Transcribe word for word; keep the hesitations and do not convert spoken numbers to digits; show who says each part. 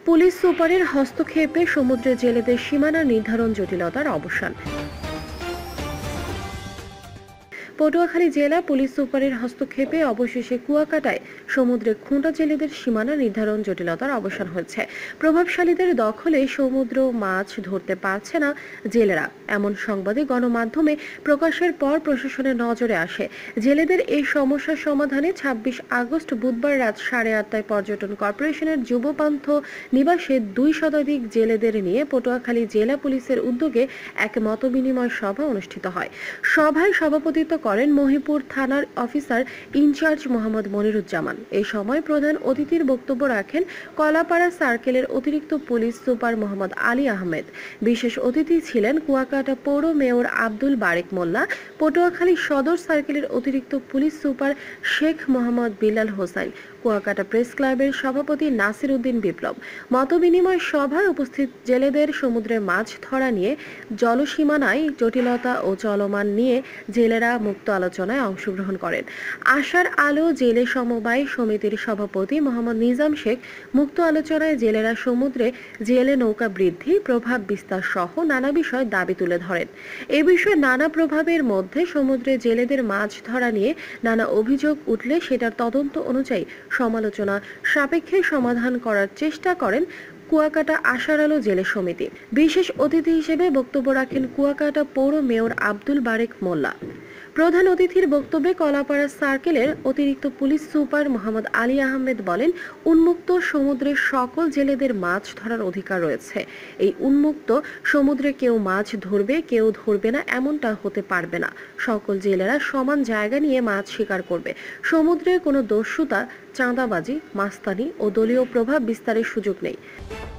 Speaker 1: Police সুপারের হস্তক্ষেপে সমুদ্রে জেলেদের সীমানা নির্ধারণ জটিলতার অবসান। পটুয়াখালী জেলা পুলিশ সুপারের হস্তক্ষেপে অবশেষে কুয়াকাটায় সমুদ্রে খুঁটা জেলেদের সীমানা নির্ধারণ জটিলতার অবসান হয়েছে। প্রভাবশালীদের দখলে সমুদ্র মাছ ধরতে পারছে না জেলেরা, এমন সংবাদে গণমাধ্যমে প্রকাশের পর প্রশাসনের নজরে আসে। জেলেদের এই সমস্যার সমাধানে ছাব্বিশ আগস্ট বুধবার রাত সাড়ে আটটায় পর্যটন কর্পোরেশনের যুবপান্থ নিবাসে দুই শতাধিক জেলেদের নিয়ে পটুয়াখালী জেলা পুলিশের উদ্যোগে এক মতবিনিময় সভা অনুষ্ঠিত হয়। সভায় সভাপতিত্ব করেন মহিপুর থানার অফিসার ইনচার্জ মোহাম্মদ মনিরুজ্জামান। এই সময় প্রধান অতিথির বক্তব্য রাখেন কলাপাড়া সার্কেলের অতিরিক্ত পুলিশ সুপার মোহাম্মদ আলী আহমেদ। বিশেষ অতিথি ছিলেন কুয়াকাটা পৌর মেয়র আব্দুল বারেক মোল্লা, পটুয়াখালী সদর সার্কেলের অতিরিক্ত police super Sheikh Mohammad Bilal Hossain, Kuakata press ক্লাবের সভাপতি নাসির উদ্দিন বিপ্লব। মতবিনিময় সভায় উপস্থিত জেলেদের সমুদ্রে মাছ ধরা নিয়ে, জলসীমানায় জটিলতা ও চলমান নিয়ে জেলেরা মুক্ত আলোচনায় অংশগ্রহণ করেন। আশার আলো জেলে সমবায় সমিতির সভাপতি মোহাম্মদ নিজাম শেখ মুক্ত আলোচনায় জেলেরা সমুদ্রে জেলে নৌকা বৃদ্ধি, প্রভাব বিস্তার সহ নানা বিষয় দাবি তুলে ধরেন। এ বিষয়ে নানা প্রভাবের মধ্যে সমুদ্রে জেলেদের মাছ ধরা নিয়ে নানা অভিযোগ উঠলে সেটার তদন্ত অনুযায়ী সমালোচনা সাপেক্ষে সমাধান করার চেষ্টা করেন কুয়াকাটা আশার আলো জেলে সমিতি। বিশেষ অতিথি হিসেবে বক্তব্য রাখেন কুয়াকাটা পৌর মেয়র আব্দুল বারেক মোল্লা। প্রধান অতিথির বক্তব্যে কলাপাড়া সার্কেলের অতিরিক্ত পুলিশ সুপার মোহাম্মদ আলী আহমেদ বলেন, উন্মুক্ত সমুদ্রে সকল জেলেদের মাছ ধরার অধিকার রয়েছে। এই উন্মুক্ত সমুদ্রে কেউ মাছ ধরবে, কেউ ধরবে না, এমনটা হতে পারবে না। সকল জেলেরা সমান জায়গা নিয়ে মাছ শিকার করবে। সমুদ্রে কোনো দস্যুতা, চাঁদাবাজি, মাস্তানি ও দলীয় প্রভাব বিস্তারের সুযোগ নেই।